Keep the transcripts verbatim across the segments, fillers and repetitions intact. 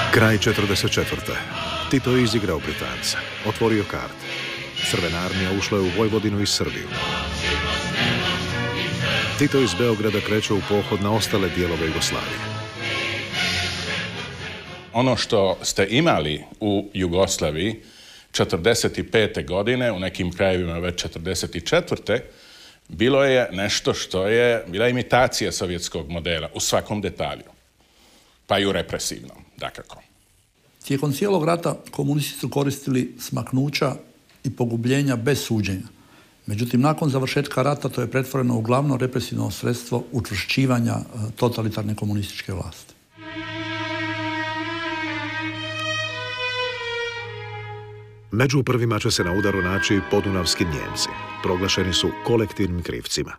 Kraj četrdeset četvrte. Tito je izigrao Britance, otvorio karte. Crvena armija ušla je u Vojvodinu i Srbiju. Tito iz Beograda kreće u pohod na ostale dijelove Jugoslavije. Ono što ste imali u Jugoslaviji četrdeset pete. godine, u nekim krajevima već četrdeset četvrte. bilo je nešto što je bila imitacija sovjetskog modela u svakom detalju, pa i u represivnom, dakako. Tijekom cijelog rata komunisti su koristili smaknuća i pogubljenja bez suđenja. Međutim, nakon završetka rata to je pretvoreno u glavno represivno sredstvo učvršćivanja totalitarne komunističke vlasti. Među prvima će se na udaru naći podunavski Njemci. Proglašeni su kolektivnim krivcima.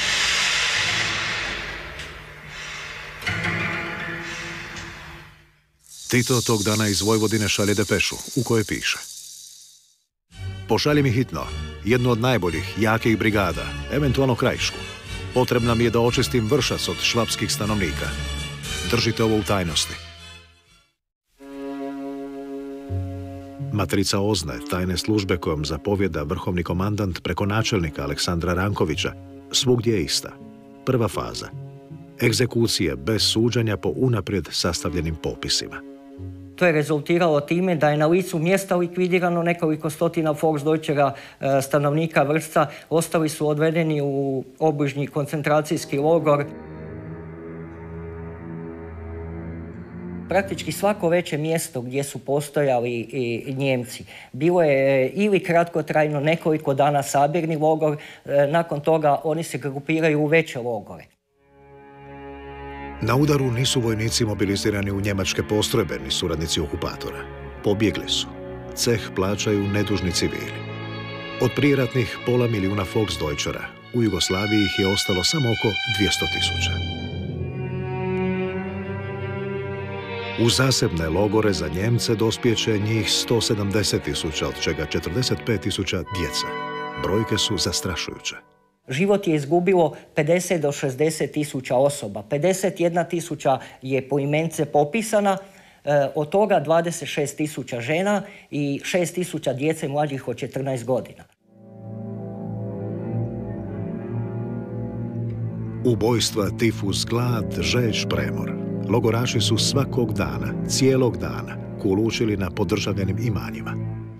Tito tog dana iz Vojvodine šalje depešu u kojoj piše: pošalji mi hitno jednu od najboljih, jakih brigada, eventualno krajišku. Potrebna mi je da očistim Vršac od švapskih stanovnika. Držite ovo u tajnosti. Matrica Ozne, tajne službe kojom zapovjeda vrhovni komandant preko načelnika Aleksandra Rankovića, svugdje je ista. Prva faza. Egzekucije bez suđenja po unaprijed sastavljenim popisima. To je rezultiralo time da je na licu mjesta likvidirano nekoliko stotina Volksdeutschera stanovnika Vršca, ostali su odvedeni u obližnji koncentracijski logor. Praktički svako veće mjesto gdje su postojali i Njemci bilo je ili kratkotrajno nekoliko dana sabirni logor, nakon toga oni se grupiraju u veće logore. Na udaru nisu vojnici mobilizirani u njemačke postrojbe ni suradnici okupatora. Pobjegli su. Ceh plaćaju nedužni civili. Od prijeratnih pola milijuna Volksdeutschera u Jugoslaviji ih je ostalo samo oko dvjesto tisuća. U zasebne logore za Njemce dospjeće njih sto sedamdeset tisuća, od čega četrdeset pet tisuća djece. Brojke su zastrašujuće. Život je izgubilo pedeset do šezdeset tisuća osoba. pedeset jedna tisuća je poimence popisana, od toga dvadeset šest tisuća žena i šest tisuća djece mlađih od četrnaest godina. Ubojstva, tifus, glad, žeđ, premor. Logoraši su svakog dana, cijelog dana, kulučili na podržavljenim imanjima.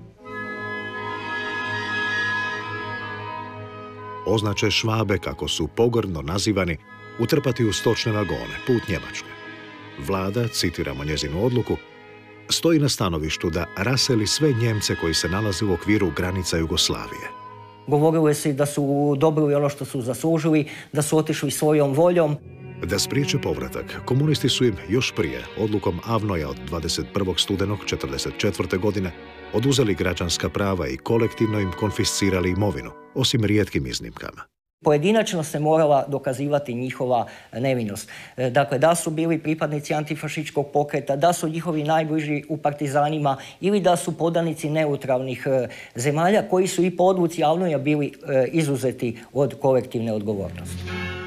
Označe Švabe, kako su pogrdno nazivani, utrpati u stočne vagone, put Njemačke. Vlada, citiramo njezinu odluku, stoji na stanovištu da raseli sve Njemce koji se nalaze u okviru granica Jugoslavije. Govorilo je se da su dobili ono što su zaslužili, da su otišli svojom voljom. Da spriječe povratak, komunisti su im još prije, odlukom Avnoja od dvadeset prvog studenog četrdeset četvrte. godine, oduzeli građanska prava i kolektivno im konfiscirali imovinu, osim rijetkim iznimkama. Pojedinačno se morala dokazivati njihova nevinost. Dakle, da su bili pripadnici antifašističkog pokreta, da su njihovi najbliži u partizanima ili da su podanici neutralnih zemalja koji su i po odluci Avnoja bili izuzeti od kolektivne odgovornosti.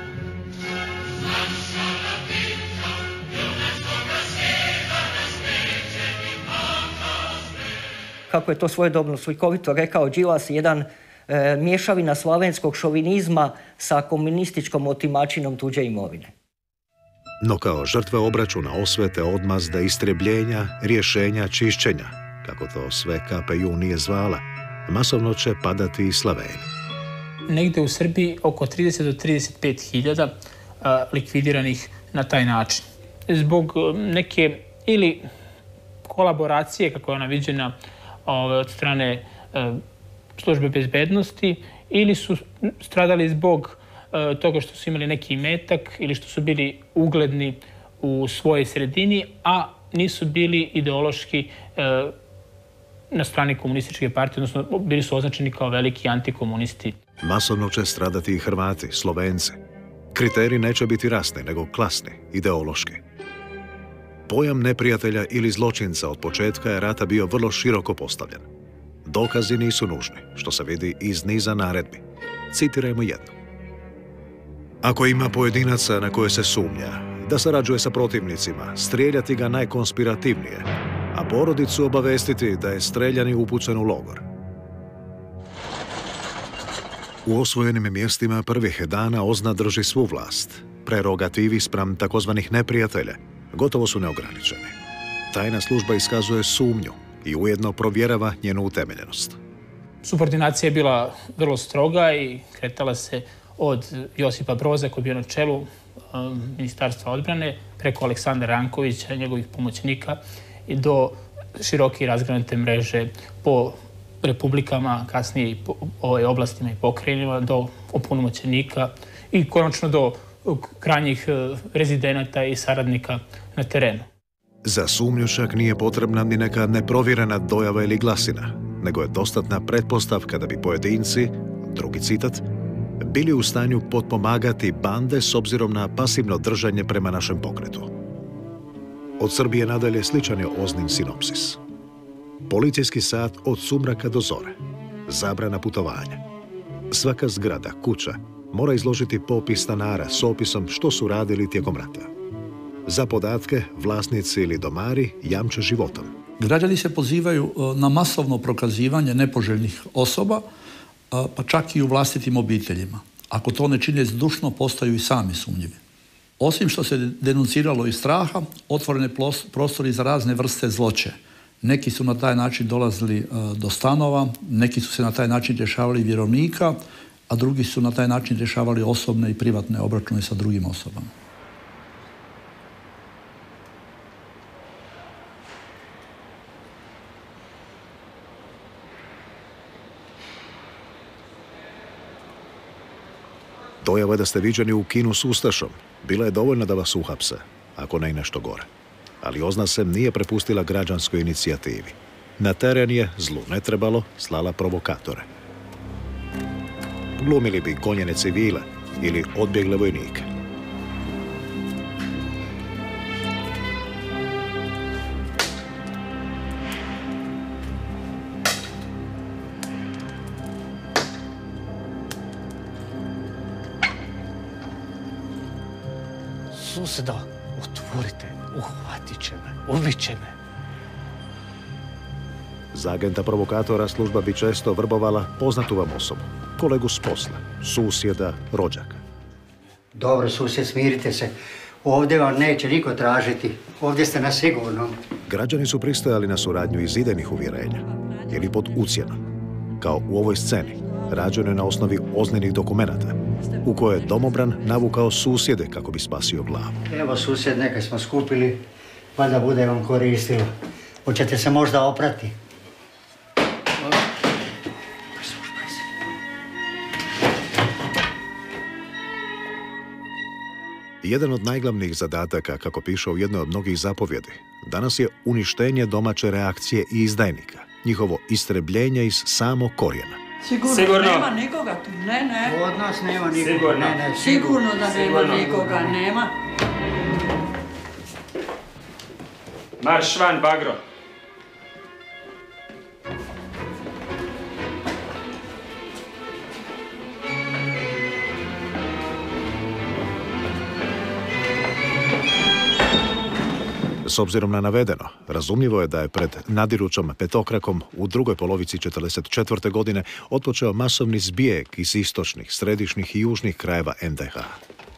Kako je to svojedobno slikovito rekao Đilas, jedan e, mješavina slavenskog šovinizma sa komunističkom otimačinom tuđe imovine. No kao žrtve obračuna, osvete, odmazde, istrebljenja, rješenja, čišćenja, kako to sve K P J U nije zvala, masovno će padati i Slaveni. Negde u Srbiji oko trideset do trideset pet hiljada likvidiranih na taj način. Zbog neke ili kolaboracije, kako je ona viđena od strane službe bezbednosti, ili su stradali zbog toga što su imali neki imetak ili što su bili ugledni u svojoj sredini, a nisu bili ideološki na strani komunističke partije, odnosno bili su označeni kao veliki antikomunisti. Masovno će stradati i Hrvati, Slovenci. Kriteriji neće biti rasni, nego klasni, ideološki. Pojam neprijatelja ili zločinca od početka je rata bio vrlo široko postavljen. Dokazi nisu nužni, što se vidi iz niza naredbi. Citirajmo jednu. Ako ima pojedinaca na koje se sumnja da sarađuje sa protivnicima, strijeljati ga najkonspirativnije, a porodicu obavestiti da je streljani upućen u logor. U osvojenim mjestima prvih dana OZNA drži svu vlast. Prerogativi spram takozvanih neprijatelja gotovo su neograničeni. Tajna služba iskazuje sumnju i ujedno provjerava njenu utemeljenost. Subordinacija je bila vrlo stroga i kretala se od Josipa Broza, koji je bio na čelu Ministarstva odbrane, preko Aleksandra Rankovića, njegovih pomoćnika, i do široke i razgranate mreže po republikama, kasnije i po oblastima i pokrajinama, do opunomoćenika i konačno do krajnjih rezidenata i saradnika na terenu. Za sumnju čak nije potrebna ni neka neprovjerena dojava ili glasina, nego je dostatna pretpostavka da bi pojedinci, drugi citat, bili u stanju potpomagati bande s obzirom na pasivno držanje prema našem pokretu. Od Srbije nadalje sličan je OZNIn sinopsis. Policijski sat od sumraka do zore. Zabrana putovanja. Svaka zgrada, kuća, mora izložiti popis stanara s opisom što su radili tijekom rata. Za podatke, vlasnici ili domari jamče životom. Građani se pozivaju na masovno prokazivanje nepoželjnih osoba, pa čak i u vlastitim obiteljima. Ako to ne čine zdušno, postaju i sami sumnjivi. Osim što se denunciralo iz straha, otvorene prostori za razne vrste zloće. Neki su na taj način dolazili do stanova, neki su se na taj način rješavali vjerovnika, a drugi su na taj način rješavali osobne i privatne obračune sa drugim osobama. Dojava da ste viđeni u kinu s ustašom bila je dovoljna da vas uhapse, ako ne i nešto gore. Ali OZNA se nije prepustila građanskoj inicijativi. Na teren je, zlu ne trebalo, slala provokatore. Glumili bi gonjene civile ili odbjegle vojnike. Suseda, otvorite, uhvatit će me, ubit će me. Za agenta provokatora služba bi često vrbovala poznatu vam osobu, kolegu s posla, susjeda, rođaka. Dobro, susjed, smirite se. Ovdje vam neće niko tražiti. Ovdje ste na sigurnom. Građani su pristajali na suradnju iz idejnih uvjerenja ili pod ucjenom, kao u ovoj sceni, rađeno je na osnovi OZNInih dokumenata, u kojoj je domobran navukao susjede kako bi spasio glavu. Evo, susjed, neka smo skupili, pa da bude vam koristilo. Hoćete se možda oprati? Jedan od najglavnijih zadataka, kako piše u jednoj od mnogih zapovjedi, danas je uništenje domaće reakcije i izdajnika, njihovo istrebljenje iz samog korijena. Sigurno, Sigurno. Nema nikoga tu, ne, ne. Od nas nema nikoga, Sigurno. ne, ne. Sigurno da nema Sigurno. nikoga, nema. Marš van, bagro. S obzirom na navedeno, razumljivo je da je pred nadirućom petokrakom u drugoj polovici četrdeset četvrte godine otpočeo masovni zbijeg iz istočnih, središnjih i južnih krajeva en de ha.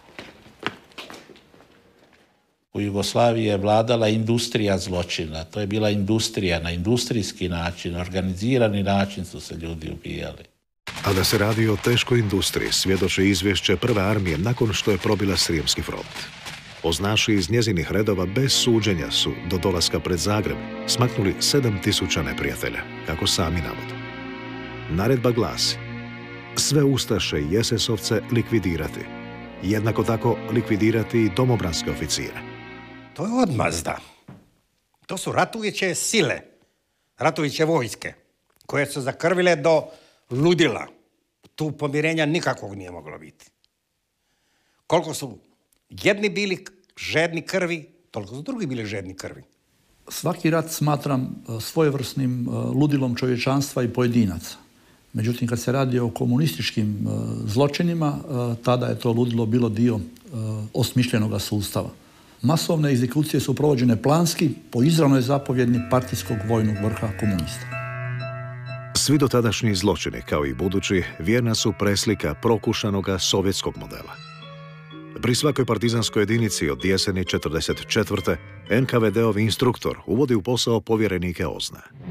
U Jugoslaviji je vladala industrija zločina. To je bila industrija, na industrijski način, organizirani način su se ljudi ubijali. A da se radi o teškoj industriji, svjedoči izvješće prve armije nakon što je probila Srijemski front. Oznaši iz njezinih redova bez suđenja su do dolaska pred Zagreb smaknuli sedam tisuća neprijatelja, kako sami navode. Naredba glasi: sve ustaše i es es ovce likvidirati. Jednako tako likvidirati i domobranske oficire. To je odmazda. To su ratujuće sile, ratujuće vojske, koje su zakrvile do ludila. Tu pomirenja nikakvog nije moglo biti. Koliko su jedni bili žedni krvi, toliko su drugi bili žedni krvi. Svaki rat smatram svojevrsnim ludilom čovječanstva i pojedinaca. Međutim, kad se radi o komunističkim zločinima, tada je to ludilo bilo dio osmišljenoga sustava. Masovne egzekucije su provođene planski po izravnoj zapovjedni partijskog vojnog vrha komunista. Svi dotadašnji zločini, kao i budući, vjerna su preslika prokušanoga sovjetskog modela. Pri svakoj partizanskoj jedinici od jeseni četrdeset četvrte. en ka ve de-ov instruktor uvodi u posao povjerenike O Z N A.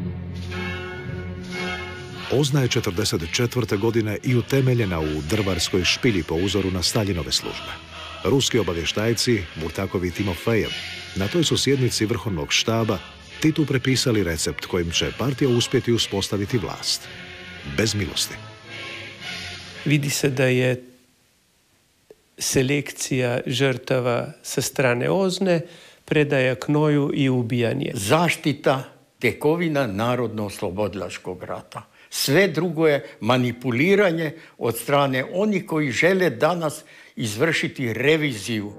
O Z N A je četrdeset četvrte. godine i utemeljena u drvarskoj špilji po uzoru na Staljinove službe. Ruski obavještajci, Murtakov i Timofejev, na toj su sjednici vrhovnog štaba Titu prepisali recept kojim će partija uspjeti uspostaviti vlast. Bez milosti. Vidi se da je selekcija žrtava sa strane O Z N A, predaja knoju i ubijanje. Zaštita tekovina narodno-oslobodilačkog rata. Sve drugo je manipuliranje od strane onih koji žele danas izvršiti reviziju.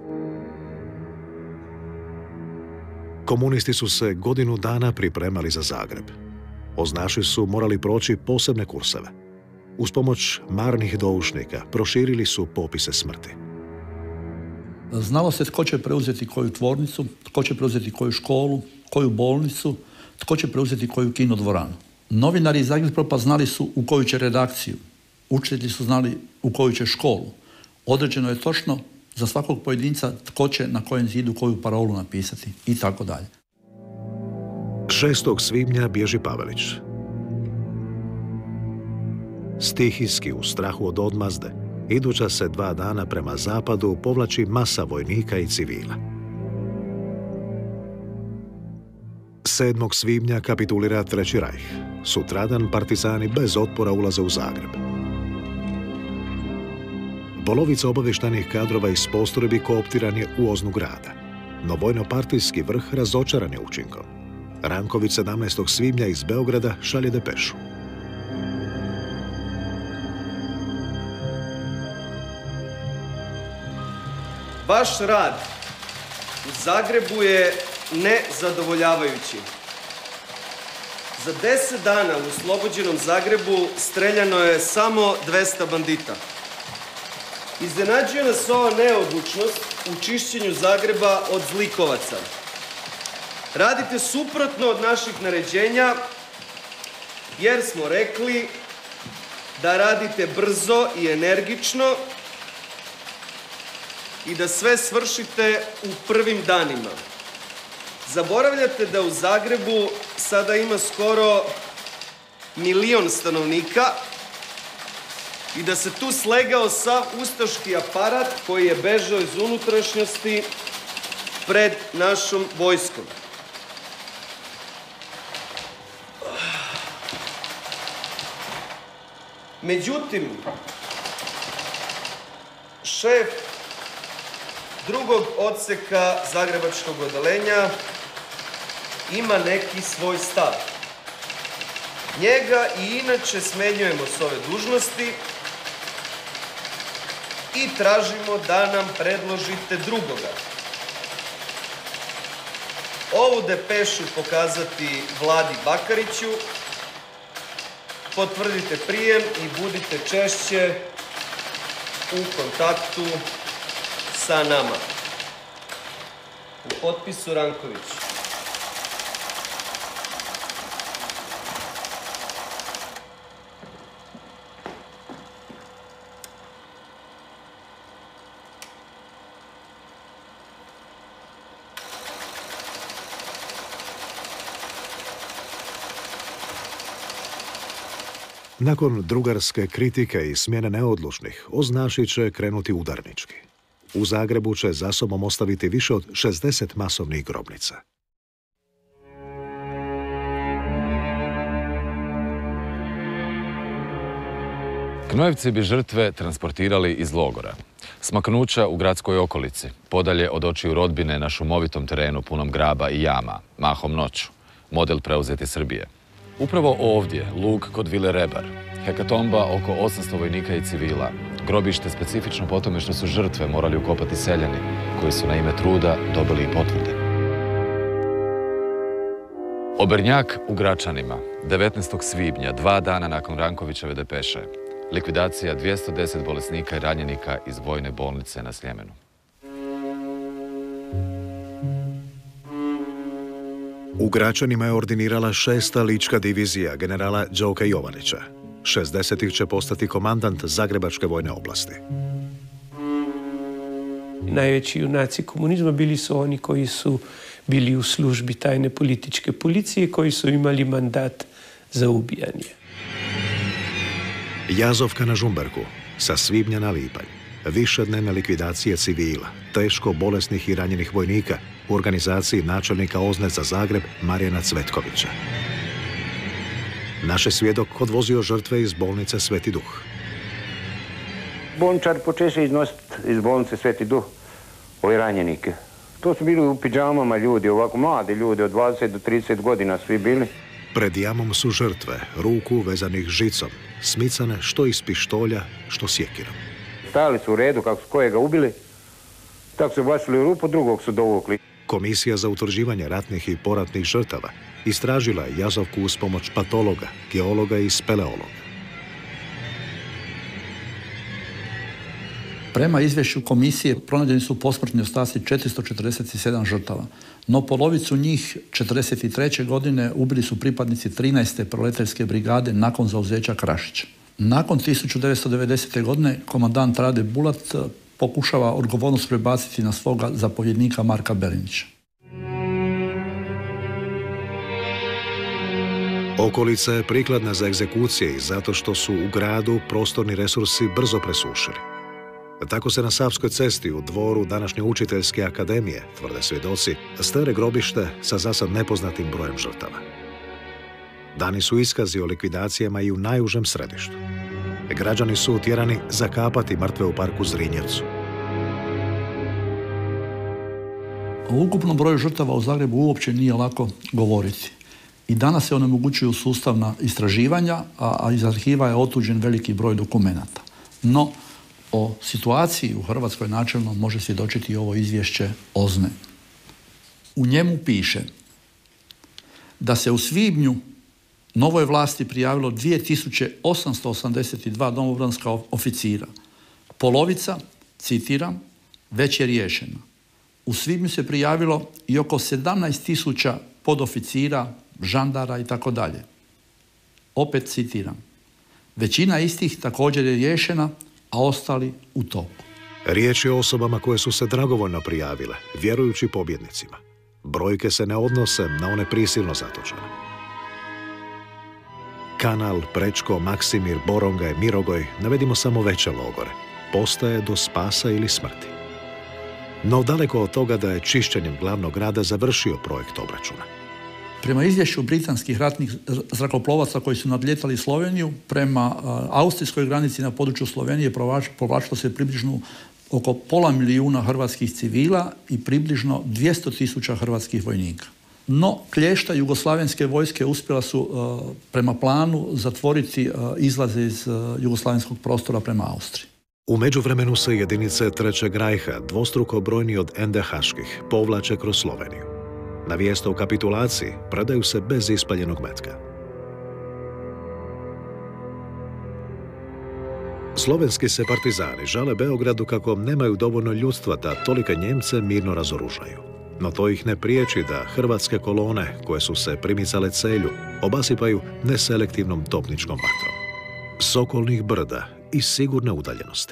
Komunisti su se godinu dana pripremali za Zagreb. Oznaši su morali proći posebne kurseve. Uz pomoć marnih doušnika proširili su popise smrti. Znalo se tko će preuzeti koju tvornicu, tko će preuzeti koju školu, koju bolnicu, tko će preuzeti koju kinodvoranu. Novinari iz Agitpropa znali su u koju će redakciju, učitelji su znali u koju će školu. Određeno je točno za svakog pojedinca tko će na kojem zidu koju parolu napisati i tako dalje. šestog svibnja bježi Pavelić. Stihijski, u strahu od odmazde, iduća se dva dana prema zapadu povlači masa vojnika i civila. sedmog svibnja kapitulira Treći rajh. Sutradan partizani bez otpora ulaze u Zagreb. Polovica obavještajnih kadrova iz postrojbi kooptiran je u oznu grada, no vojno-partijski vrh razočaran je učinkom. Ranković sedamnaestog svibnja iz Beograda šalje depešu. Vaš rad u Zagrebu je nezadovoljavajući. Za deset dana u oslobođenom Zagrebu streljano je samo dvesta bandita. Iznenađuje nas ova neodlučnost u čišćenju Zagreba od zlikovaca. Radite suprotno od naših naređenja, jer smo rekli da radite brzo i energično i da sve svršite u prvim danima. Zaboravljate da u Zagrebu sada ima skoro milion stanovnika i da se tu slegao sav ustaški aparat koji je bežao iz unutrašnjosti pred našom vojskom. Međutim, šef drugog odseka zagrebačkog odeljenja ima neki svoj stav. Njega i inače smenjujemo s ove dužnosti i tražimo da nam predložite drugoga. Ovu depešu pokazati Vladi Bakariću, potvrdite prijem i budite češće u kontaktu sa nama. U potpisu Ranković. Nakon drugarske kritike i smjene neodlučnih, Oznaši će krenuti udarnički. U Zagrebu će za sobom ostaviti više od šezdeset masovnih grobnica. Knojevci bi žrtve transportirali iz logora. Smaknuća u gradskoj okolici, podalje od očiju rodbine na šumovitom terenu punom graba i jama, mahom noću, model preuzeti Srbije. Upravo ovdje, lug kod Vile Rebar, hekatomba oko osamsto vojnika i civila, grobište specifično po tome što su žrtve morali ukopati seljani, koji su na ime truda dobili i potvrde. Obernjak u Gračanima, devetnaestog svibnja, dva dana nakon Rankovićeve depeše, likvidacija dvjesto deset bolesnika i ranjenika iz vojne bolnice na Sljemenu. U Gračanima je ordinirala šesta lička divizija generala Đoka Jovanića. šezdesetih će postati komandant Zagrebačke vojne oblasti. Najveći junaci komunizma bili su oni koji su bili u službi tajne političke policije, koji su imali mandat za ubijanje. Jazovka na Žumberku, sa svibnja na lipanj. Višednevne likvidacije civila, teško bolesnih i ranjenih vojnika u organizaciji načelnika Ozne za Zagreb Marijana Cvetkovića. Naš je svjedok odvozio žrtve iz bolnice Sveti Duh. Bolničari počeše iznositi iz bolnice Sveti Duh ove ranjenike. To su bili u pidžamama ljudi, ovako mladi ljudi, od dvadeset do trideset godina svi bili. Pred jamom su žrtve, ruku vezanih žicom, smicane što iz pištolja, što sjekirom. Stajali su u redu kako su kojega ubili, tako su bacili u rupu, drugog su dovukli. Komisija za utvrđivanje ratnih i poratnih žrtava istražila je Jazovku uz pomoć patologa, geologa i speleologa. Prema izvješću komisije pronađeni su posmrtni ostaci četiristo četrdeset sedam žrtava, no polovicu njih četrdeset treće godine ubili su pripadnici trinaeste proletarske brigade nakon zauzeća Krašića. Nakon tisuću devetsto devedesete. godine komandant Rade Bulat pokušava odgovornost prebaciti na svoga zapovjednika Marka Berinića. Okolica je prikladna za egzekucije i zato što su u gradu prostorni resursi brzo presušili. Tako se na Savskoj cesti u dvoru današnje učiteljske akademije, tvrde svjedoci, stere grobište sa zasad nepoznatim brojem žrtava. Dani su iskazi o likvidacijama i u najužem središtu. Građani su utjerani zakapati mrtve u parku Zrinjevcu. O ukupnom broju žrtava u Zagrebu uopće nije lako govoriti. I danas se onemogućuju sustavna istraživanja, a iz arhiva je otuđen veliki broj dokumenata. No, o situaciji u Hrvatskoj načelno može svjedočiti i ovo izvješće Ozne. U njemu piše da se u svibnju novoj vlasti prijavilo dvije tisuće osamsto osamdeset dva domobranska oficira. Polovica, citiram, već je riješena. U svibnju se prijavilo i oko sedamnaest tisuća podoficira, žandara i tako dalje. Opet citiram. Većina istih također je riješena, a ostali u toku. Riječ je o osobama koje su se dragovoljno prijavile, vjerujući pobjednicima. Brojke se ne odnose na one prisilno zatočene. Kanal, Prečko, Maksimir, Borongaj, Mirogoj, navedimo samo veće logore. Postaje do spasa ili smrti. No daleko od toga da je čišćenjem glavnog grada završio projekt obračuna. Prema izvješću britanskih ratnih zrakoplovaca koji su nadljetali Sloveniju, prema austrijskoj granici na području Slovenije povlačilo se približno oko pola milijuna hrvatskih civila i približno dvjesto tisuća hrvatskih vojnika. No, klješta jugoslavenske vojske uspjela su prema planu zatvoriti izlaze iz jugoslavenskog prostora prema Austriji. U međuvremenu se jedinice Trećeg rajha, dvostruko brojni od en de haških, povlače kroz Sloveniju. Na vijest o kapitulaciji predaju se bez ispaljenog metka. Slovenski se partizani žale Beogradu kako nemaju dovoljno ljudstva da tolike Njemce mirno razoružaju. No to ih ne priječi da hrvatske kolone, koje su se primicale Celju, obasipaju neselektivnom topničkom vatrom. S okolnih brda i sigurne udaljenosti.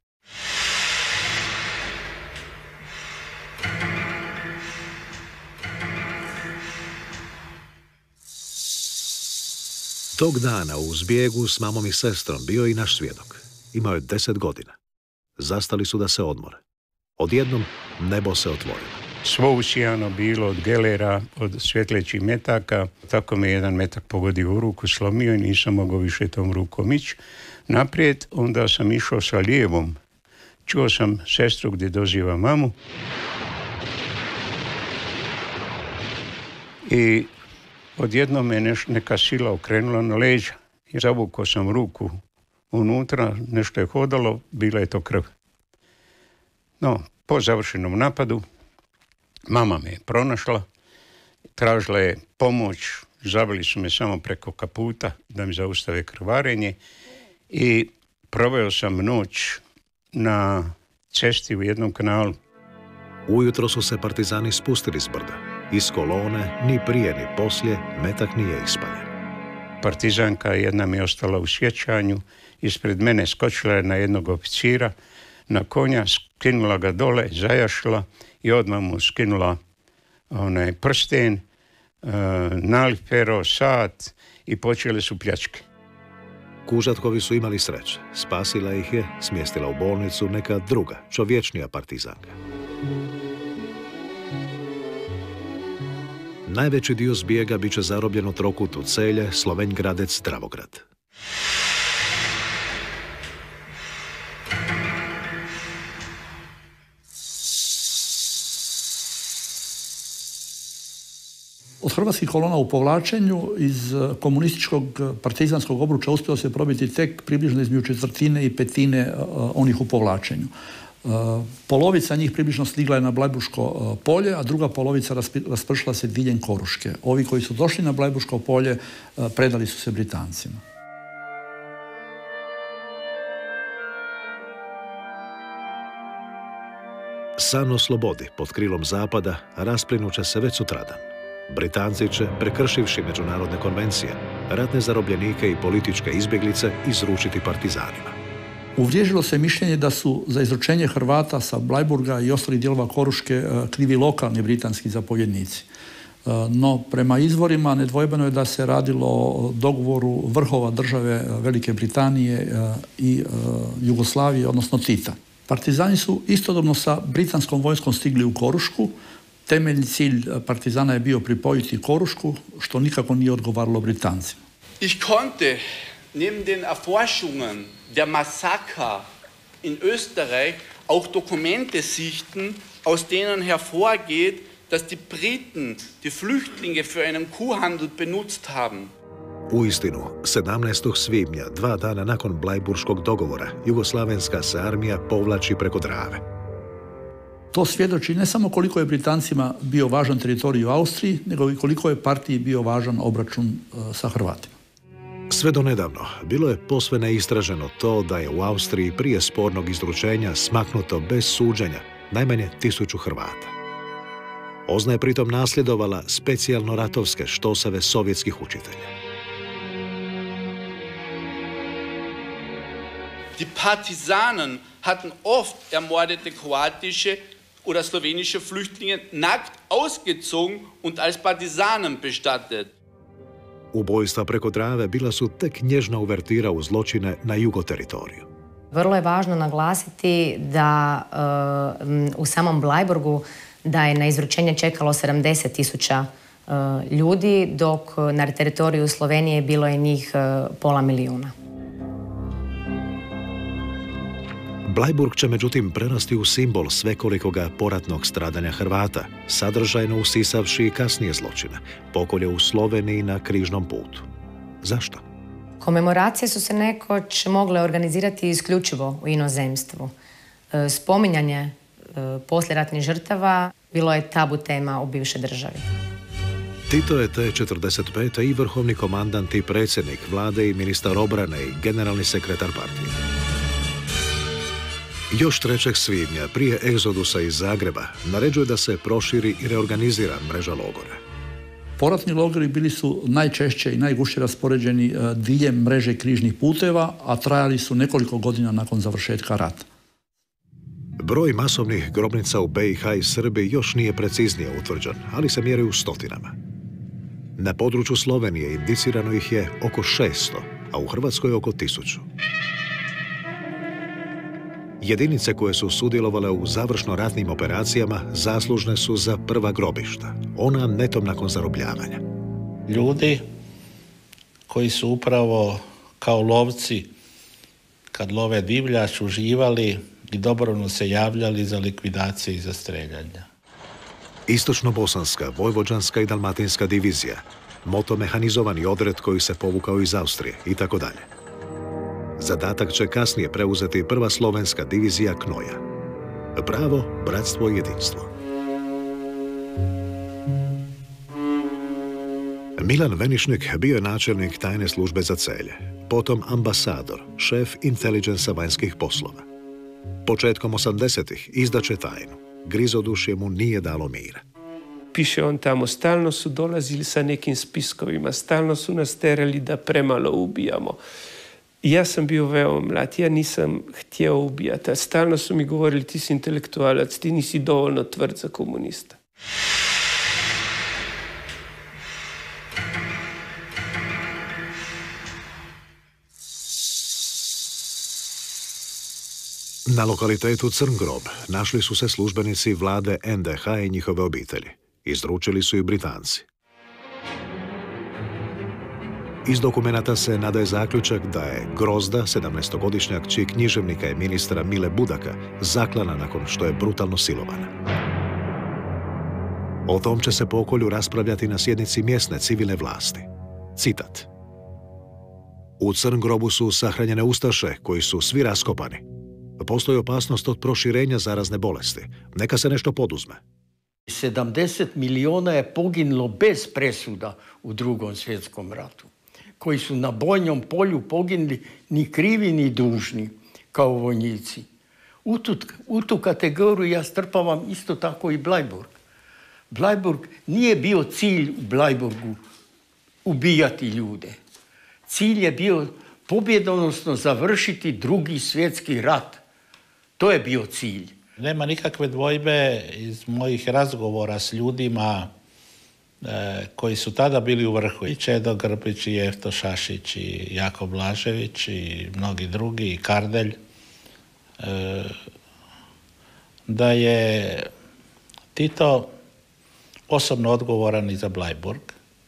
Tog dana u zbjegu s mamom i sestrom bio i naš svjedok. Imao je deset godina. Zastali su da se odmore. Odjednom nebo se otvorilo. Svo usijano bilo od gelera, od svjetlećih metaka. Tako me jedan metak pogodio u ruku, slomio i nisam mogao više tom rukom ići naprijed. Onda sam išao sa lijevom. Čuo sam sestru gdje doziva mamu. I odjednom me neš, neka sila okrenula na leđa. I zavukao sam ruku unutra, nešto je hodalo, bila je to krv. No, po završenom napadu, mama me je pronašla, tražila je pomoć, zavili su me samo preko kaputa da mi zaustave krvarenje i proveo sam noć na cesti u jednom kanalu. Ujutro su se partizani spustili s brda. Iz kolone ni prije ni poslije metak nije ispaljen. Partizanka jedna mi je ostala u sjećanju, ispred mene skočila je na jednog oficira, na konja, skinula ga dole, zajašila i odmah mu skinula onaj prsten, e, nalipero, sat i počele su pljačke. Kužatkovi su imali sreće. Spasila ih je, smjestila u bolnicu neka druga, čovječnija partizanka. Najveći dio zbjega bit će zarobljen u trokutu Celje, Slovenj Gradec, Dravograd. Od hrvatskih kolona u povlačenju iz komunističkog partizanskog obruča uspjelo se probiti tek približno između četvrtine i petine onih u povlačenju. Polovica njih približno stigla je na Blajburško polje, a druga polovica raspršila se diljem Koruške. Ovi koji su došli na Blajburško polje predali su se Britancima. San o slobodi pod krilom Zapada rasplinut će se već sutradan. Britanci će, prekršivši međunarodne konvencije, ratne zarobljenike i političke izbjeglice izručiti partizanima. Uvriježilo se mišljenje da su za izručenje Hrvata sa Blajburga i ostalih dijelova Koruške krivi lokalni britanski zapovjednici. No, prema izvorima nedvojbeno je da se radilo o dogovoru vrhova države Velike Britanije i Jugoslavije, odnosno Tita. Partizani su istodobno sa britanskom vojskom stigli u Korušku. Temeljni cilj partizana je bio pripojiti Korušku, što nikako nije odgovaralo Britancima. Ich konnte neben den Erforschungen der Massaker in Österreich auch Dokumente sichten, aus denen hervorgeht, dass die Briten die Flüchtlinge für einen Kuhhandel benutzt haben. U istinu, sedamnaestog svibnja, dva dana nakon Blajburškog dogovora, jugoslavenska se armija povlači preko Drave. To svjedoči ne samo koliko je Britancima bio važan teritorij u Austriji, nego i koliko je partiji bio važan obračun sa Hrvatima. Sve do nedavno bilo je posve neistraženo to da je u Austriji prije spornog izručenja smaknuto bez suđenja najmanje tisuću Hrvata. Ozna je pritom nasljedovala specijalno ratovske štoseve sovjetskih učitelja. Die Partisanen hatten oft ermordete kroatische oder slowenische Flüchtlinge nackt ausgezogen und als Partisanen bestattet. Ubojstva preko Drave bila su tek nježna uvertira u zločine na jugoteritoriju. Vrlo je važno naglasiti da uh, u samom Blajburgu da je na izručenje čekalo sedamdeset tisuća uh, ljudi, dok na teritoriju Slovenije bilo je njih uh, pola milijuna. Blajburg će međutim prerasti u simbol svekolikoga poratnog stradanja Hrvata, sadržajno usisavši i kasnije zločine, pokolje u Sloveniji na križnom putu. Zašto? Komemoracije su se nekoć mogle organizirati isključivo u inozemstvu. Spominjanje poslijeratnih žrtava bilo je tabu tema u bivšoj državi. Tito je te četrdeset pete i vrhovni komandant i predsjednik vlade i ministar obrane i generalni sekretar partije. Još trećeg svibnja, prije egzodusa iz Zagreba, naređuje da se proširi i reorganizira mreža logora. Poratni logori bili su najčešće i najgušće raspoređeni diljem mreže križnih puteva, a trajali su nekoliko godina nakon završetka rata. Broj masovnih grobnica u be i ha i Srbiji još nije preciznije utvrđen, ali se mjeri u stotinama. Na području Slovenije indicirano ih je oko šesto, a u Hrvatskoj oko tisuću. Jedinice koje su sudjelovale u završno ratnim operacijama zaslužne su za prva grobišta, ona netom nakon zarobljavanja. Ljudi koji su upravo kao lovci, kad love divljač, uživali i dobrovoljno se javljali za likvidacije i za streljanja. Istočno-bosanska, vojvođanska i dalmatinska divizija, motomehanizovani odred koji se povukao iz Austrije i tako dalje. Zadatak će kasnije preuzeti prva slovenska divizija Knoja. Pravo, bratstvo i jedinstvo. Milan Venišnik bio je načelnik tajne službe za Celje, potom ambasador, šef inteligensa vanjskih poslova. Početkom osamdesetih izdaće tajnu. Grizodušje mu nije dalo mira. Piše on tamo, stalno su dolazili sa nekim spiskovima, stalno su nas terali da premalo ubijamo. Ja sam bio veoma mlad, ja nisam htio ubijati, a stalno su mi govorili ti si intelektualac, ti nisi dovoljno tvrd za komunista. Na lokalitetu Crngrob našli su se službenici vlade en de ha i njihove obitelji. Izručili su i Britanci. Iz dokumenata se nadaje zaključak da je Grozda, sedamnaestogodišnjak čiji književnika i ministra Mile Budaka, zaklana nakon što je brutalno silovana. O tom će se pokolju raspravljati na sjednici mjesne civilne vlasti. Citat. U Crngrobu su sahranjene ustaše koji su svi raskopani. Postoji opasnost od proširenja zarazne bolesti. Neka se nešto poduzme. sedamdeset miliona je poginulo bez presuda u Drugom svjetskom ratu, koji su na bojnom polju poginuli ni krivi ni dužni kao vojnici. U tu, u tu kategoriju ja strpavam isto tako i Bleiburg. Bleiburg nije bio cilj u Bleiburgu ubijati ljude. Cilj je bio pobjedonosno završiti Drugi svjetski rat. To je bio cilj. Nema nikakve dvojbe iz mojih razgovora s ljudima e, koji su tada bili u vrhu. I Čedo Grbić, i Jefto Šašić, i Jako Blažević, i mnogi drugi, i Kardelj. E, da je Tito osobno odgovoran i za Bleiburg.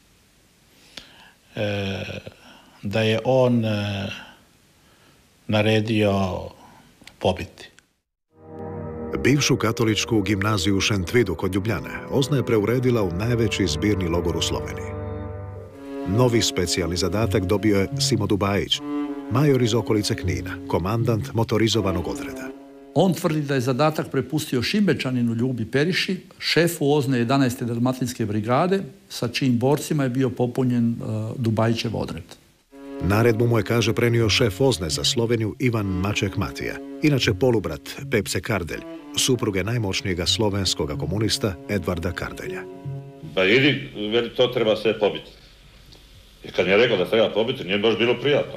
E, da je on e, naredio pobiti. Bivšu katoličku gimnaziju u Šentvidu kod Ljubljane OZNA je preuredila u najveći zbirni logor u Sloveniji. Novi specijalni zadatak dobio je Simo Dubajić, major iz okolice Knina, komandant motorizovanog odreda. On tvrdi da je zadatak prepustio Šimbečaninu Ljubi Periši, šefu OZNE jedanaeste dalmatinske brigade, sa čijim borcima je bio popunjen uh, Dubajićev odred. Naredbu mu je, kaže, prenio šef OZNE za Sloveniju Ivan Maček Matija, inače polubrat Pepse Kardelj, supruge najmoćnijega slovenskoga komunista Edvarda Kardelja. Pa idi, veli, to treba sve pobiti. I kad mi je rekao da treba pobiti, nije baš bilo prijatno.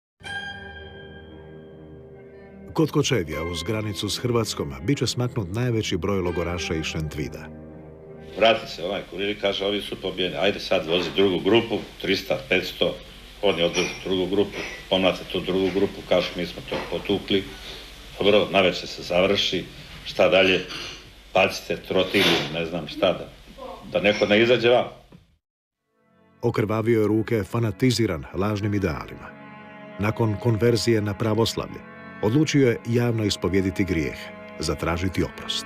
Kod Kočevja, uz granicu s Hrvatskom, bit će smaknut najveći broj logoraša iz Šentvida. Vrati se onaj kurir i kaže, ovi su pobijeni. Ajde sad vozi drugu grupu, trista, petsto, oni odvoze drugu grupu, pomlate tu drugu grupu, kažu mi smo to potukli. Dobro, navečer se završi, šta dalje, pacite, trotili, ne znam šta, da, da neko ne izađe vam. Okrvavio je ruke fanatiziran lažnim idealima. Nakon konverzije na pravoslavlje, odlučio je javno ispovjediti grijeh, zatražiti oprost.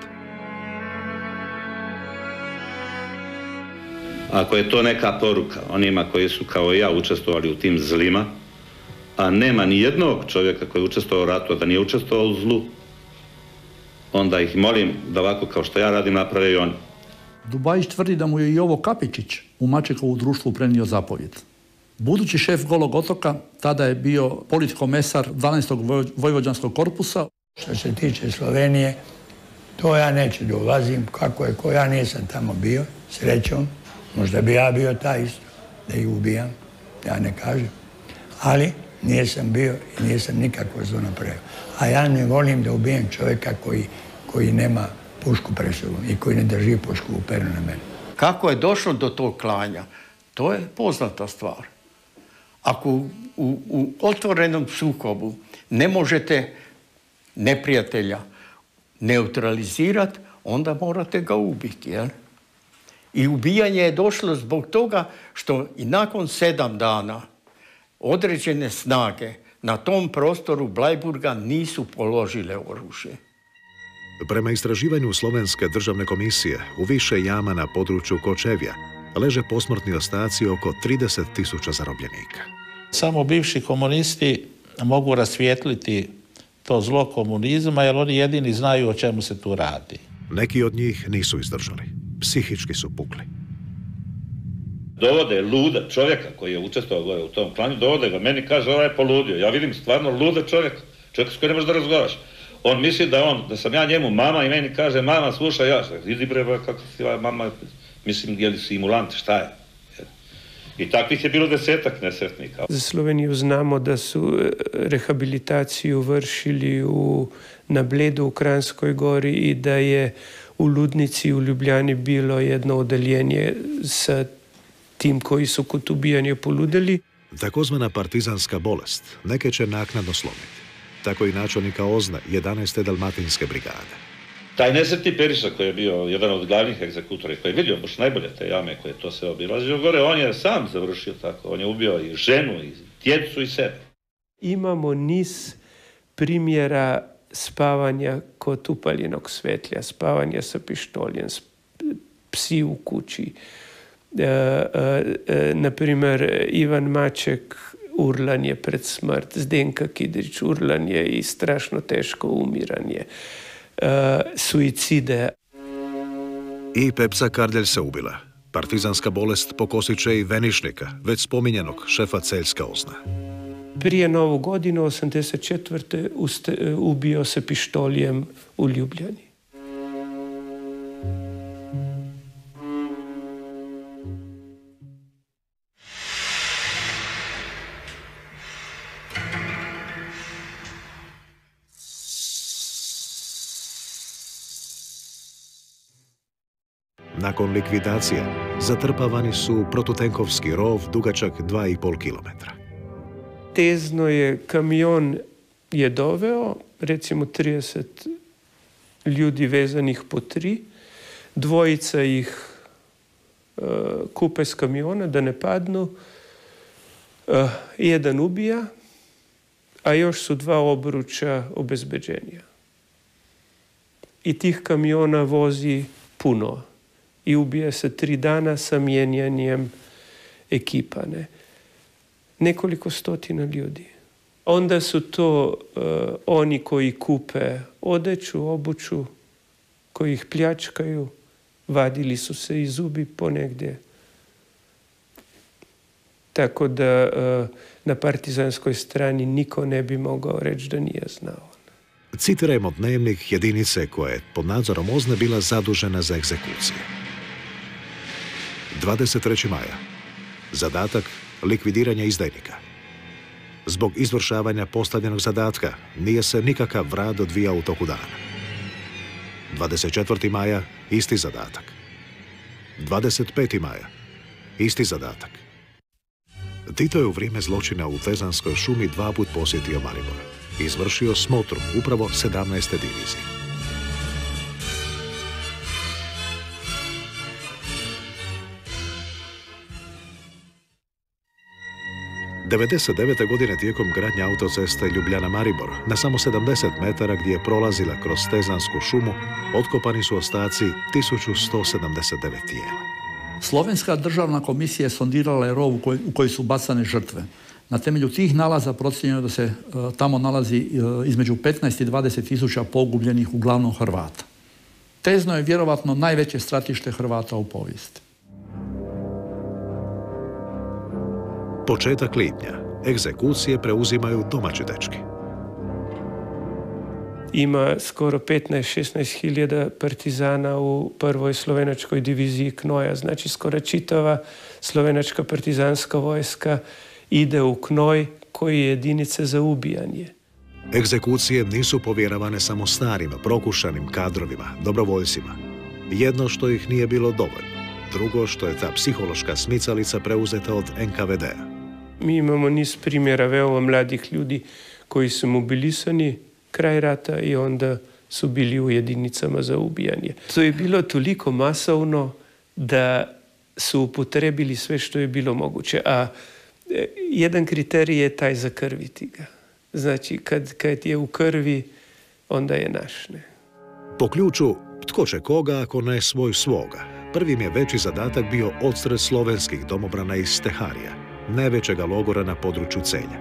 Ako je to neka poruka onima koji su kao i ja učestvovali u tim zlima, a nema ni jednog čovjeka koji je učestvovao u ratu, da nije učestvovao u zlu, onda ih molim da ovako kao što ja radim naprave i oni. Dubajić tvrdi da mu je i Jovo Kapičić u Mačekovu društvu prenio zapovjed. Budući šef Golog otoka tada je bio politkomesar dvanaestog vojvođanskog korpusa. Što se tiče Slovenije, to ja neću da ulazim, kako je ko, ja nisam tamo bio, srećom. Možda bi ja bio taj isto, da ih ubijam, ja ne kažem. Ali nisam bio i nisam nikakvo zlo napravio. A ja ne volim da ubijem čovjeka koji, koji nema pušku pred sobom i koji ne drži pušku uperenu na mene. Kako je došlo do tog klanja, to je poznata stvar. Ako u, u, u otvorenom sukobu ne možete neprijatelja neutralizirati, onda morate ga ubiti, jel? I ubijanje je došlo zbog toga što i nakon sedam dana određene snage na tom prostoru Bleiburga nisu položile oružje. Prema istraživanju Slovenske državne komisije, u više jama na području Kočevja leže posmrtni ostaci oko trideset tisuća zarobljenika. Samo bivši komunisti mogu rasvijetliti to zlo komunizma, jer oni jedini znaju o čemu se tu radi. Neki od njih nisu izdržali. Psihički su pukli. Dovode luda čovjeka koji je učestvovao u tom klanju, dovode ga, meni kaže ovaj je poludio. Ja vidim stvarno luda čovjeka, čovjeka s kojim ne možeš da razgovaraš. On misli da on, da sam ja njemu mama i meni kaže, mama, slušaj, ja, idi bre, kako si mama, mislim, je li simulant, šta je? I takvih je bilo desetak nesretnika. Za Sloveniju znamo da su rehabilitaciju vršili u, na Bledu u Kranjskoj gori i da je u Ludnici u Ljubljani bilo jedno odeljenje sa tim koji su kod ubijanja poludeli. Takozvana partizanska bolest neke će naknadno slomiti. Tako i načelnika Ozna jedanaeste dalmatinske brigade. Taj nesretni Periša koji je bio jedan od glavnih egzekutora, koji je vidio baš najbolje te jame koje to sve obilazio gore, on je sam završio tako. On je ubio i ženu, i djecu, i sebe. Imamo niz primjera spavanja kod upaljenog svetlja, spavanja sa pištoljem, psi u kući. E, e, e, naprimer, Ivan Maček urlan je pred smrt, Zdenka Kidrić urlan je i strašno teško umiranje. Uh, suicide. I Pepsa Kardelj se ubila. Partizanska bolest pokosit će i Venišnika, već spominjanog šefa Celjska Ozna. Prije Novu godinu, osamdeset četvrte uste, ubio se pištoljem u Ljubljani. Nakon likvidacije zatrpavani su protutenkovski rov dugačak dva i pol kilometra. Tezno je kamion je doveo, recimo trideset ljudi vezanih po tri, dvojica ih uh, kupe s kamiona da ne padnu, uh, jedan ubija, a još su dva obruča obezbeđenja. I tih kamiona vozi puno. I ubije se tri dana sa mijenjanjem ekipane. Nekoliko stotina ljudi. Onda su to uh, oni koji kupe odeću, obuću, koji ih pljačkaju, vadili su se i zubi ponegdje. Tako da uh, na partizanskoj strani niko ne bi mogao reći da nije znao. Citirajmo dnevnik jedinice koja je pod nadzorom Ozne bila zadužena za egzekucije. dvadeset trećeg maja. Zadatak likvidiranja izdajnika. Zbog izvršavanja postavljenog zadatka nije se nikakav rad odvijao u toku dana. dvadeset četvrtog maja isti zadatak. dvadeset petog maja isti zadatak. Tito je u vrijeme zločina u Tezanskoj šumi dva put posjetio Maribor. Izvršio smotru upravo sedamnaeste divizije. devedeset devete godine tijekom gradnje autoceste Ljubljana-Maribor, na samo sedamdeset metara gdje je prolazila kroz Tezansku šumu, otkopani su ostaci tisuću sto sedamdeset devet tijela. Slovenska državna komisija je sondirala je rov u koji, u koji su bacane žrtve. Na temelju tih nalaza procijenjeno da se uh, tamo nalazi uh, između petnaest i dvadeset tisuća pogubljenih, uglavnom Hrvata. Tezno je vjerovatno najveće stratište Hrvata u povijesti. Početak lipnja. Egzekucije preuzimaju domaći dečki. Ima skoro petnaest šesnaest hiljada partizana u prvoj slovenačkoj diviziji Knoja. Znači skoro čitava slovenačka partizanska vojska ide u Knoj koji je jedinica za ubijanje. Egzekucije nisu povjeravane samo starim, prokušanim kadrovima, dobrovoljcima. Jedno što ih nije bilo dovoljno. Drugo što je ta psihološka smicalica preuzeta od en ka ve de-a. Mi imamo niz primjera veoma mladih ljudi koji su mobilisani kraj rata i onda su bili u jedinicama za ubijanje. To je bilo toliko masovno da su upotrebili sve što je bilo moguće. A jedan kriterij je taj zakrviti ga. Znači, kad, kad je u krvi, onda je naš. Ne? Po ključu, tko će koga ako ne svoj svoga, prvim je veći zadatak bio odstred slovenskih domobrana iz Steharija, najvećega logora na području Celja.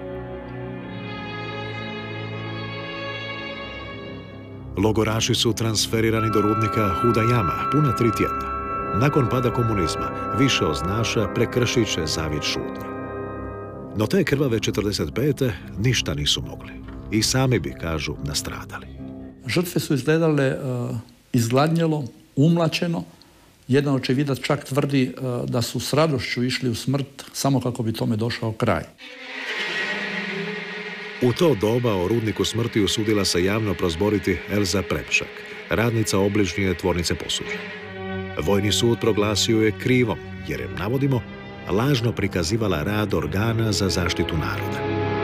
Logoraši su transferirani do rudnika Huda Jama puna tri tjedna. Nakon pada komunizma, više oznaša prekršit će zavjet šutnje. No te krvave četrdeset pete ništa nisu mogli. I sami bi, kažu, nastradali. Žrtve su izgledale uh, izgladnjelo, umlačeno. Jedan očevidac čak tvrdi uh, da su s radošću išli u smrt samo kako bi tome došao kraj. U to doba o rudniku smrti usudila se javno prozboriti Elza Prepšak, radnica obližnje tvornice posuđa. Vojni sud proglasio je krivom, jer je, navodimo, lažno prikazivala rad organa za zaštitu naroda.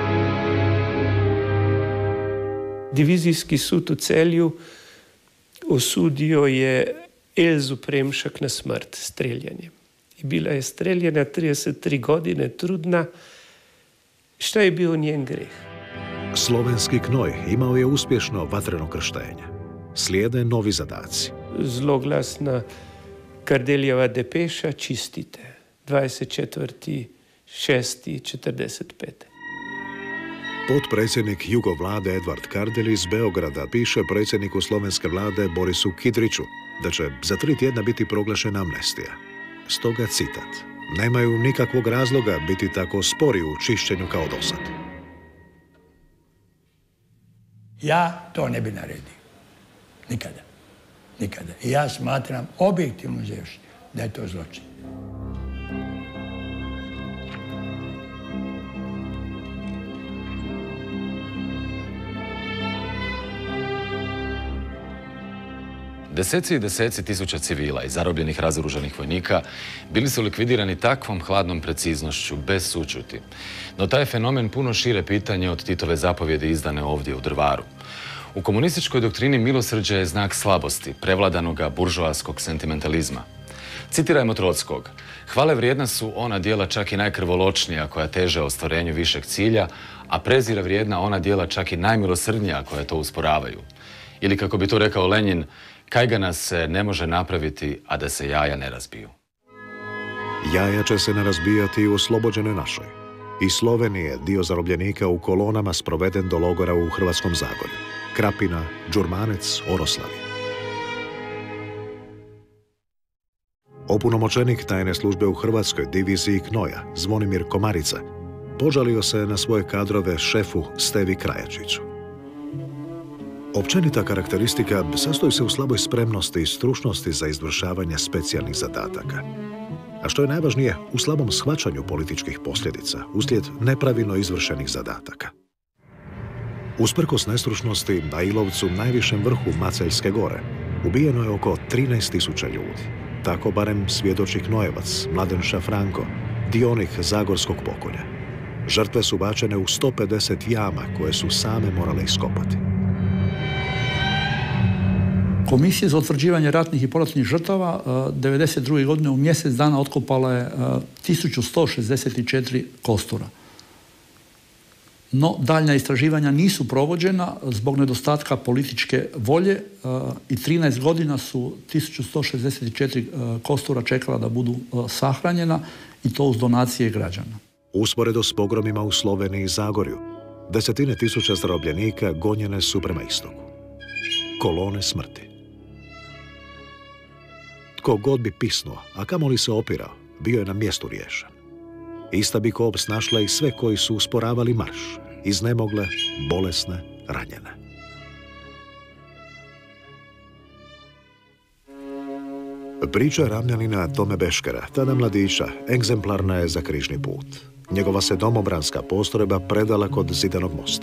Divizijski sud u Celju osudio je Elzu Premšak na smrt streljanjem. I bila je streljena trideset tri godine, trudna. Šta je bio njen greh? Slovenski knoj imao je uspješno vatreno krštenje. Slijede novi zadaci. Zloglasna Kardelijeva depeša čistite. dvadeset četvrtog šestog četrdeset pete. Potpredsjednik Jugovlade Edvard Kardelj iz Beograda piše predsjedniku slovenske vlade Borisu Kidriću da će za tri tjedna biti proglašena amnestija. Stoga citat: "Nemaju nikakvog razloga biti tako spori u čišćenju kao dosad." Ja to ne bi naredio. Nikada. Nikada. I ja smatram objektivno uzevši da je to zločin. Deseci i deseci tisuća civila i zarobljenih razoružanih vojnika bili su likvidirani takvom hladnom preciznošću, bez sućuti. No taj je fenomen puno šire pitanje od Titove zapovjedi izdane ovdje u Drvaru. U komunističkoj doktrini milosrđe je znak slabosti, prevladanoga buržoaskog sentimentalizma. Citirajmo Trockog: "Hvale vrijedna su ona djela čak i najkrvoločnija koja teže ostvarenju višeg cilja, a prezira vrijedna ona djela čak i najmilosrdnija koja to usporavaju." Ili kako bi to rekao Lenjin: "Kajga nas se ne može napraviti, a da se jaja ne razbiju." Jaja će se ne razbijati i u oslobođenoj našoj. Iz Slovenije dio zarobljenika u kolonama sproveden do logora u Hrvatskom Zagorju. Krapina, Đurmanec, Oroslavi. Opunomoćenik tajne službe u Hrvatskoj diviziji Knoja, Zvonimir Komarica, požalio se na svoje kadrove šefu Stevi Krajačiću. Općenita karakteristika sastoji se u slaboj spremnosti i stručnosti za izvršavanje specijalnih zadataka. A što je najvažnije, u slabom shvaćanju političkih posljedica uslijed nepravilno izvršenih zadataka. Usprkos nestručnosti, na Ilovcu, najvišem vrhu Maceljske gore, ubijeno je oko trinaest tisuća ljudi. Tako barem svjedoči Knojevac, Mladen Šafranko, dionik Zagorskog pokolja. Žrtve su bačene u sto pedeset jama koje su same morale iskopati. Komisija za utvrđivanje ratnih i poratnih žrtava devedeset druge godine u mjesec dana otkopala je tisuću sto šezdeset četiri kostura. No, daljnja istraživanja nisu provođena zbog nedostatka političke volje i trinaest godina su tisuću sto šezdeset četiri kostura čekala da budu sahranjena, i to uz donacije građana. Usporedo s pogromima u Sloveniji i Zagorju, desetine tisuća zarobljenika gonjene su prema istoku. Kolone smrti. Tko god bi pisnuo, a kamoli se opirao, bio je na mjestu riješen. Ista bi kop snašla i sve koji su usporavali marš, iznemogle, bolesne, ranjene. Priča Ravnjanina Tome Beškera, tada mladića, egzemplarna je za križni put. Njegova se domobranska postrojba predala kod Zidanog mosta.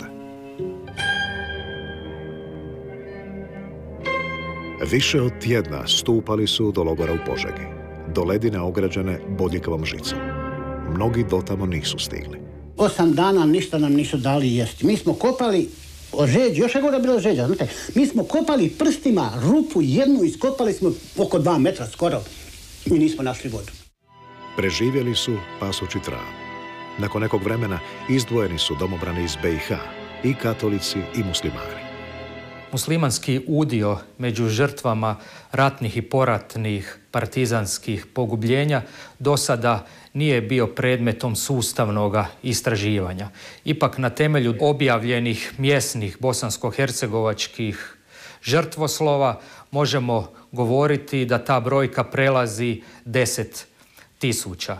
Više od tjedna stupali su do logora u Požegi, do ledine ograđene bodljikavom žicom. Mnogi dotamo nisu stigli. Osam dana ništa nam nisu dali jesti. Mi smo kopali o žeđi, još je gore bilo žeđa, znate. Mi smo kopali prstima rupu jednu, iskopali smo oko dva metra skoro i nismo našli vodu. Preživjeli su pasući travu. Nakon nekog vremena izdvojeni su domobrani iz be i ha, i katolici i muslimani. Muslimanski udio među žrtvama ratnih i poratnih partizanskih pogubljenja do sada nije bio predmetom sustavnog istraživanja. Ipak na temelju objavljenih mjesnih bosansko-hercegovačkih žrtvoslova možemo govoriti da ta brojka prelazi deset tisuća.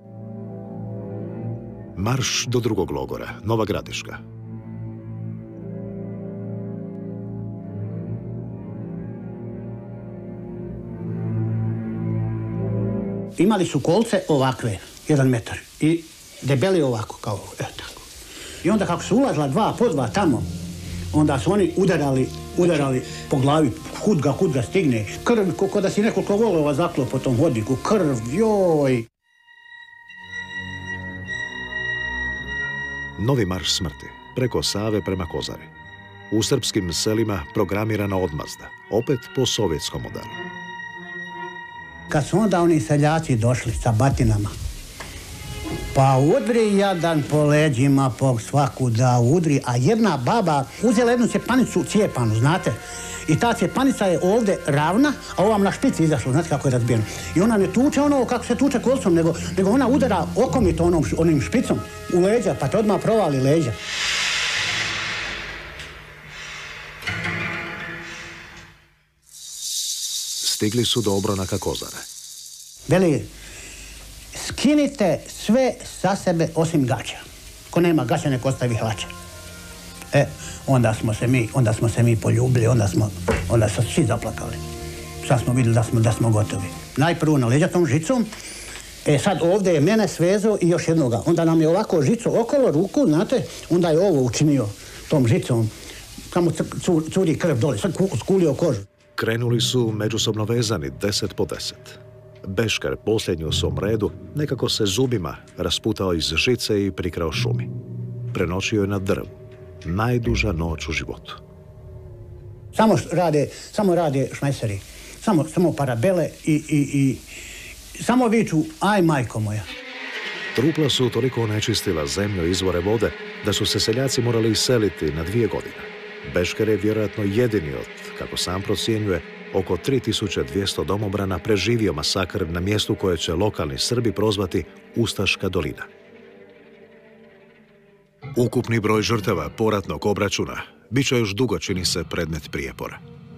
Marš do drugog logora, Nova Gradiška. imali su kolce ovakve, jedan metar, i debeli ovako, kao ovo, evo tako. I onda kako su ulazila dva po dva tamo, onda su oni udarali, udarali po glavi, kud ga, kud ga stigne. Krv, ko da si nekoliko volova zaklo po tom hodniku, krv, joj. Novi marš smrti, preko Save prema Kozari. U srpskim selima programirana odmazda, opet po sovjetskom modelu. Kad su onda oni seljaci došli sa batinama, pa udri jadan po leđima, po svaku da udri, a jedna baba uzela jednu cijepanicu cijepanu, znate, i ta cijepanica je ovdje ravna, a ovam na špici izašlo, znate kako je razbijeno. I ona ne tuče ono kako se tuče kolcom, nego, nego ona udara okomito onom, onim špicom u leđa, pa te odmah provali leđa. Stigli su do obronaka Kozare. Veli, skinite sve sa sebe osim gaća. Ko nema gaća, nek ostavi hlače. E, onda smo se mi, onda smo se mi poljubili, onda smo, onda smo svi zaplakali. Sad smo vidjeli da smo, da smo gotovi. Najprvo na leđa tom žicom, e sad ovdje je mene svezo i još jednoga. Onda nam je ovako žico okolo ruku, znate, onda je ovo učinio tom žicom. Samo curi krv dole, sad skulio kožu. Krenuli su međusobno vezani deset po deset. Beškar, posljednji u svom redu, nekako se zubima rasputao iz žice i prikrao šumi. Prenoćio je na drvu. Najduža noć u životu. Samo rade, samo rade šmajseri. Samo, samo parabele i, i, i samo viču, aj majko moja. Trupla su toliko onečistila zemlju i izvore vode da su se seljaci morali iseliti na dvije godine. Beškar je vjerojatno jedini od, kako sam procjenjuje, oko tri tisuće dvjesto domobrana preživio masakr na mjestu koje će lokalni Srbi prozvati Ustaška dolina. Ukupni broj žrtava poratnog obračuna bit će još dugo, čini se, predmet prijepora.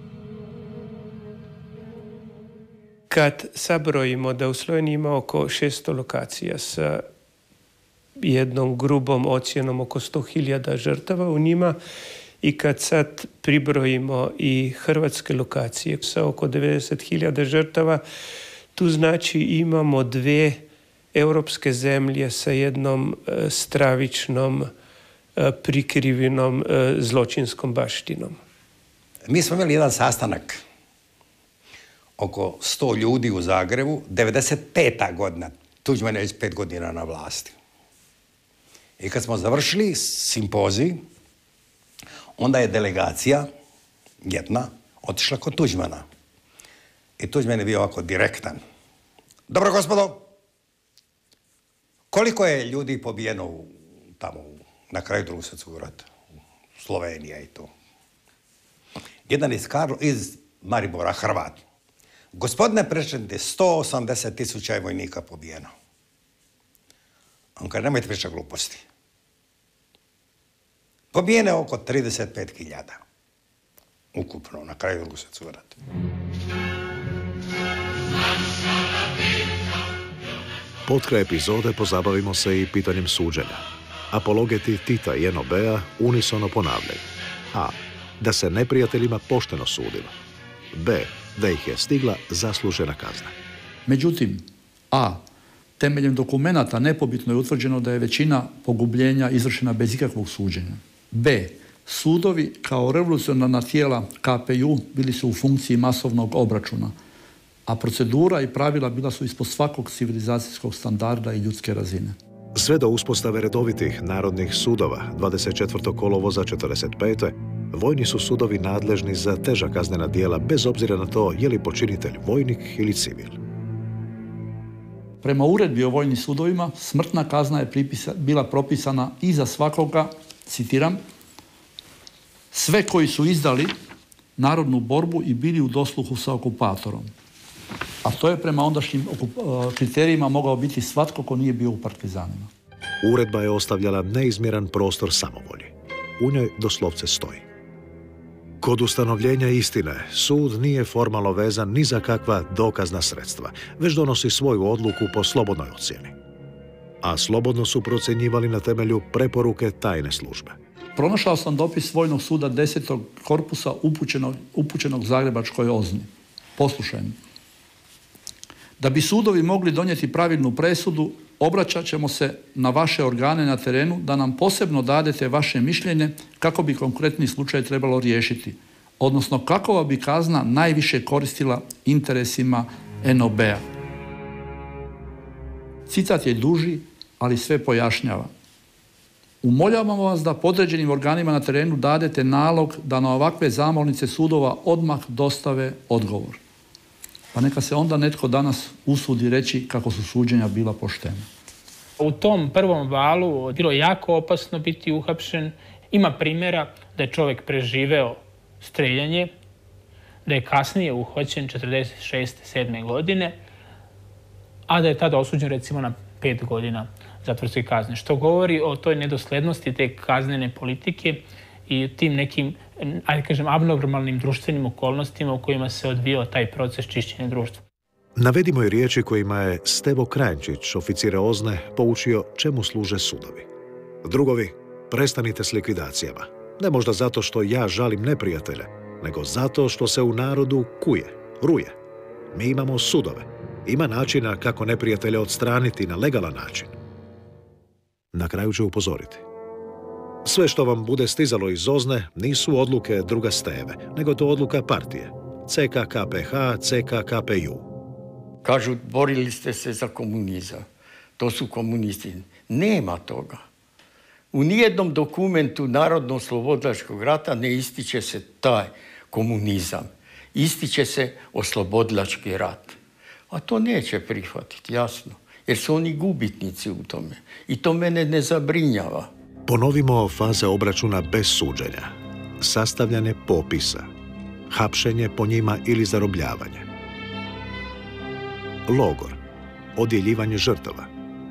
Kad sabrojimo da u Sloveniji ima oko šesto lokacija sa jednom grubom ocjenom oko sto hiljada žrtava u njima, i kad sad pribrojimo i hrvatske lokacije sa oko devedeset hiljada žrtava, tu znači imamo dve europske zemlje sa jednom e, stravičnom, e, prikrivenom e, zločinskom baštinom. Mi smo imali jedan sastanak oko sto ljudi u Zagrebu, devedeset peta godina, Tuđman je već pet godina na vlasti. I kad smo završili simpozij, onda je delegacija, jedna, otišla kod Tuđmana. I Tuđman je bio ovako direktan. Dobro, gospodo, koliko je ljudi pobijeno u, tamo na kraju Drugog svjetskog rata? Slovenija i to. Jedan iz, Karlo, iz Maribora, Hrvat. Gospodine predsjedniče, sto osamdeset tisuća je vojnika pobijeno. On kaže, nemojte pričati gluposti. Pobijene oko trideset pet hiljada. Ukupno, na kraju Drugog svjetskog rata. Potkraj epizode pozabavimo se i pitanjem suđenja. Apologeti Tita i en o be-a unisono ponavljaju. A. Da se neprijateljima pošteno sudilo. B. Da ih je stigla zaslužena kazna. Međutim, A. Temeljem dokumenata nepobitno je utvrđeno da je većina pogubljenja izvršena bez ikakvog suđenja. B. Sudovi kao revolucionarna tijela ka pe ju bili su u funkciji masovnog obračuna, a procedura i pravila bila su ispod svakog civilizacijskog standarda i ljudske razine. Sve do uspostave redovitih narodnih sudova dvadeset četvrtog kolovoza četrdeset pete vojni su sudovi nadležni za teža kaznena djela bez obzira na to je li počinitelj vojnik ili civil. Prema uredbi o vojnim sudovima, smrtna kazna je pripisa, bila propisana i za svakoga, citiram, sve koji su izdali narodnu borbu i bili u dosluhu sa okupatorom. A to je prema ondašnjim kriterijima mogao biti svatko ko nije bio u partizanima. Uredba je ostavljala neizmjeran prostor samovolji. U njoj doslovce stoji. Kod ustanovljenja istine, sud nije formalno vezan ni za kakva dokazna sredstva, već donosi svoju odluku po slobodnoj ocjeni. A slobodno su procjenjivali na temelju preporuke tajne službe. Pronašao sam dopis Vojnog suda desetog korpusa upućenog, upućenog Zagrebačkoj Ozni. Poslušajmo. Da bi sudovi mogli donijeti pravilnu presudu, obraćat ćemo se na vaše organe na terenu da nam posebno dadete vaše mišljenje kako bi konkretni slučaj trebalo riješiti, odnosno kakova bi kazna najviše koristila interesima N O B-a. Citat je duži, ali sve pojašnjava. Umoljavamo vas da podređenim organima na terenu dadete nalog da na ovakve zamolnice sudova odmah dostave odgovor. Pa neka se onda netko danas usudi reći kako su suđenja bila poštena. U tom prvom valu bilo je jako opasno biti uhapšen. Ima primjera da je čovjek preživeo streljanje, da je kasnije uhvaćen četrdeset šeste sedme godine, a da je tada osuđen recimo na pet godina zatvorske kazne. Što govori o toj nedoslednosti te kaznene politike i tim nekim, ajde kažem, abnormalnim društvenim okolnostima u kojima se odvijao taj proces čišćenja društva. Navedimo i riječi kojima je Stevo Kranjčić, oficire OZNE, poučio čemu služe sudovi. Drugovi, prestanite s likvidacijama. Ne možda zato što ja žalim neprijatelje, nego zato što se u narodu kuje, ruje. Mi imamo sudove. Ima načina kako neprijatelje odstraniti na legalan način. Na kraju ću upozoriti. Sve što vam bude stizalo iz OZNE nisu odluke druga Steve, nego to odluka partije. C K K P H, C K K P U. Kažu, borili ste se za komunizam. To su komunisti. Nema toga. U nijednom dokumentu Narodno-oslobodilačkog rata ne ističe se taj komunizam. Ističe se oslobodilački rat. A to neće prihvatiti, jasno. Jer su oni gubitnici u tome. I to mene ne zabrinjava. Ponovimo faze obračuna bez suđenja. Sastavljanje popisa. Hapšenje po njima ili zarobljavanje. Logor. Odjeljivanje žrtava.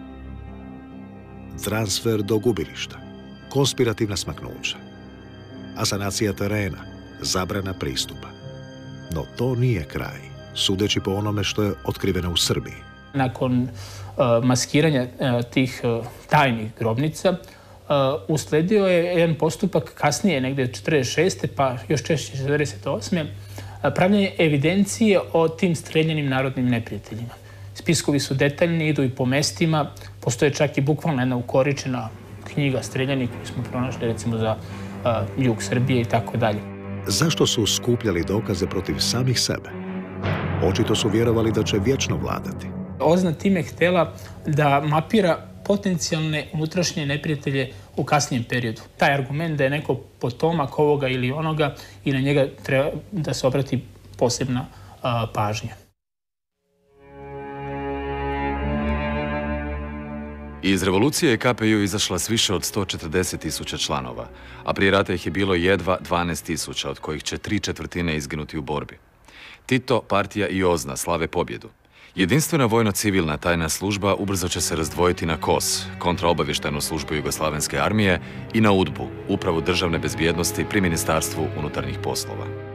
Transfer do gubilišta. Konspirativna smaknuća. Asanacija terena. Zabrana pristupa. No to nije kraj, sudeći po onome što je otkriveno u Srbiji. Nakon uh, maskiranja uh, tih uh, tajnih grobnica, uh, usledio je jedan postupak kasnije, negdje četrdeset šeste pa još češće četrdeset osme Uh, pravljanje evidencije o tim streljanim narodnim neprijateljima. Spiskovi su detaljni, idu i po mestima, postoje čak i bukvalno jedna ukoričena knjiga streljanih koju smo pronašli recimo za uh, jug Srbije i tako dalje. Zašto su skupljali dokaze protiv samih sebe? Očito su vjerovali da će vječno vladati. OZNA time htjela da mapira potencijalne unutrašnje neprijatelje u kasnijem periodu. Taj argument da je neko potomak ovoga ili onoga i na njega treba da se obrati posebna a, pažnja. Iz revolucije je K P U izašla s više od sto četrdeset tisuća članova, a prije rata ih je bilo jedva dvanaest tisuća, od kojih će tri četvrtine izginuti u borbi. Tito, partija i OZNA slave pobjedu. Jedinstvena vojno-civilna tajna služba ubrzo će se razdvojiti na K O S, kontraobavještajnu službu Jugoslavenske armije, i na U D B U, upravu državne bezbjednosti pri Ministarstvu unutarnjih poslova.